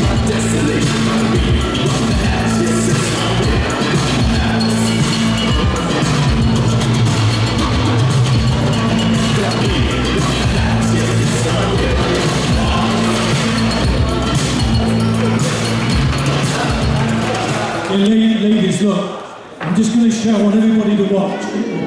Ladies, look, I'm just going to shout on everybody to watch.